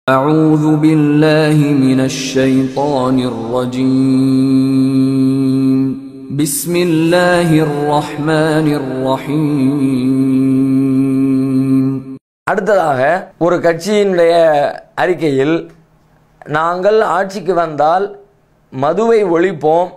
أعوذ بالله من الشيطان الرجيم بسم الله الرحمن الرحيم. அடுத்ததாக ஒரு கட்சியினுடைய அறிக்கையில் நாங்கள் ஆட்சிக்கு வந்தால் மதுவை ஒழிப்போம்,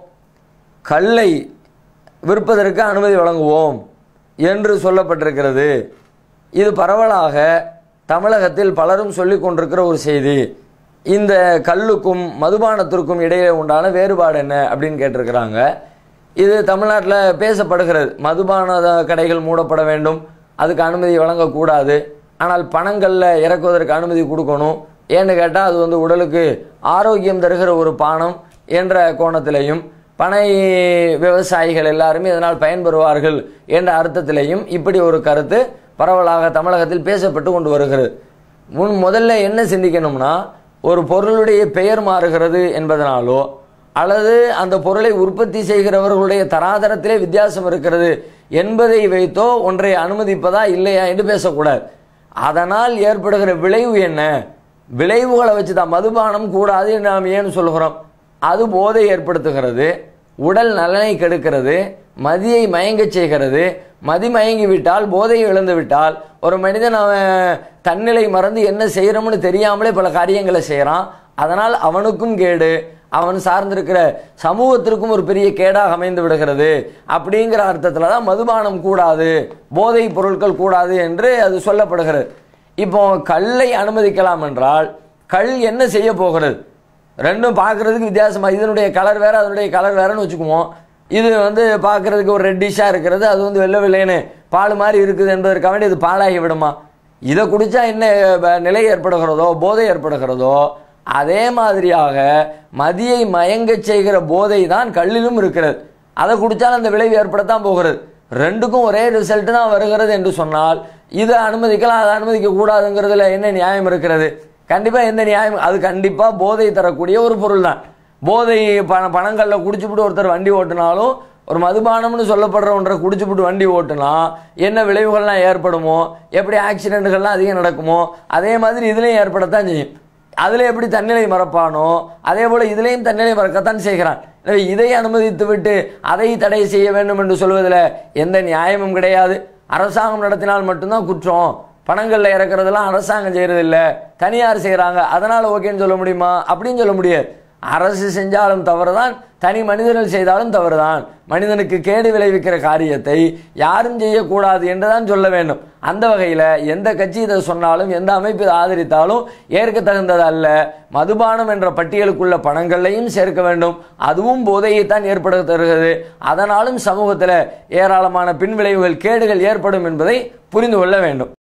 கல்லை விற்பதற்கு அனுமதி வழங்குவோம் என்று சொல்லப்பட்டிருக்கிறது. இது பரவலாக தமிழகத்தில் பலரும் சொல்லிக் கொண்டிருக்கிற ஒரு செய்தி. இந்த கல்லுக்கும் மதுபானத்திற்கும் இடையே உண்டான வேறுபாடு என்ன அப்படின்னு கேட்டிருக்கிறாங்க. இது தமிழ்நாட்டில் பேசப்படுகிறது. மதுபான கடைகள் மூடப்பட வேண்டும், அதுக்கு அனுமதி வழங்கக்கூடாது, ஆனால் பணங்களில் இறக்குவதற்கு அனுமதி கொடுக்கணும். ஏன்னு கேட்டால் அது உடலுக்கு ஆரோக்கியம் தருகிற ஒரு பானம் என்ற கோணத்திலையும், பனை விவசாயிகள் எல்லாருமே இதனால் பயன்பெறுவார்கள் என்ற அர்த்தத்திலையும் இப்படி ஒரு கருத்து பரவலாக தமிழகத்தில் பேசப்பட்டு கொண்டு வருகிறது. முதல்ல என்ன சிந்திக்கணும்னா, ஒரு பொருளுடைய பெயர் மாறுகிறது என்பதனாலோ அல்லது அந்த பொருளை உற்பத்தி செய்கிறவர்களுடைய தராதரத்திலே வித்தியாசம் இருக்கிறது என்பதை வைத்தோ ஒன்றை அனுமதிப்பதா இல்லையா என்று பேசக்கூடாது. அதனால் ஏற்படுகிற விளைவு என்ன, விளைவுகளை வச்சு தான் மதுபானம் கூடாது என்று நாம் ஏன் சொல்கிறோம். அது போதை ஏற்படுத்துகிறது, உடல் நலனை கெடுக்கிறது, மதியை மயங்க செய்கிறது. மதி மயங்கி விட்டால், போதையை இழந்து விட்டால் ஒரு மனிதன் அவன் தன்னிலை மறந்து என்ன செய்யறோம்னு தெரியாமலே பல காரியங்களை செய்யறான். அதனால் அவனுக்கும் கேடு, அவன் சார்ந்திருக்கிற சமூகத்திற்கும் ஒரு பெரிய கேடாக அமைந்து விடுகிறது. அப்படிங்கிற அர்த்தத்துல தான் மதுபானம் கூடாது, போதை பொருட்கள் கூடாது என்று அது சொல்லப்படுகிறது. இப்போ கல்லை அனுமதிக்கலாம் என்றால் கல் என்ன செய்ய போகிறது? ரெண்டும் பார்க்கறதுக்கு வித்தியாசமா, இதனுடைய கலர் வேற அதனுடைய கலர் வேறன்னு வச்சுக்குவோம். இது பார்க்கறதுக்கு ஒரு ரெட்டிஷா இருக்கிறது, அது வெள்ளை வெள்ளைன்னு பால் மாதிரி இருக்குது என்பதற்காக வேண்டி இது பாலாகி விடுமா? இதை குடிச்சா என்ன நிலை ஏற்படுகிறதோ, போதை ஏற்படுகிறதோ, அதே மாதிரியாக மதியை மயங்க செய்கிற போதை தான் கல்லிலும் இருக்கிறது. அதை குடிச்சால் அந்த விளைவு ஏற்படத்தான் போகிறது. ரெண்டுக்கும் ஒரே ரிசல்ட் தான் வருகிறது என்று சொன்னால் இதை அனுமதிக்கலாம், அதை அனுமதிக்க கூடாதுங்கிறதுல என்ன நியாயம் இருக்கிறது? கண்டிப்பா எந்த நியாயம்? அது கண்டிப்பா போதை தரக்கூடிய ஒரு பொருள் தான். போதை பணங்கள்ல குடிச்சுப்புட்டு ஒருத்தர் வண்டி ஓட்டினாலும், ஒரு மதுபானம்னு சொல்லப்படுற ஒன்றை குடிச்சுப்புட்டு வண்டி ஓட்டுனா என்ன விளைவுகள்லாம் ஏற்படுமோ, எப்படி ஆக்சிடென்ட்கள்லாம் அதிகம் நடக்குமோ, அதே மாதிரி இதுலையும் ஏற்படத்தான் செய்யும். அதுல எப்படி தன்னிலை மறப்பானோ அதே போல இதுலையும் தன்னிலை மறக்கத்தான் செய்கிறான். இதை அனுமதித்து விட்டு அதை தடை செய்ய வேண்டும் என்று சொல்வதில் எந்த நியாயமும் கிடையாது. அரசாங்கம் நடத்தினால் மட்டும்தான் குற்றம். பணங்கள்ல இறக்குறதெல்லாம் அரசாங்கம் செய்யறது இல்ல, தனியார் செய்யறாங்க, அதனால ஓகேன்னு சொல்ல முடியுமா? அப்படின்னு சொல்ல முடியாது. அரசு செஞ்சாலும் தவறுதான், தனி மனிதர்கள் செய்தாலும் தவறுதான். மனிதனுக்கு கேடு விளைவிக்கிற காரியத்தை யாரும் செய்யக்கூடாது என்றுதான் சொல்ல வேண்டும். அந்த வகையில எந்த கட்சி இதை சொன்னாலும், எந்த அமைப்பு இதை ஆதரித்தாலும் ஏற்க தகுந்தது அல்ல. மதுபானம் என்ற பட்டியலுக்குள்ள பணங்களையும் சேர்க்க வேண்டும், அதுவும் போதையைத்தான் ஏற்படுத்த தருகிறது. அதனாலும் சமூகத்தில் ஏராளமான பின்விளைவுகள், கேடுகள் ஏற்படும் என்பதை புரிந்து கொள்ள வேண்டும்.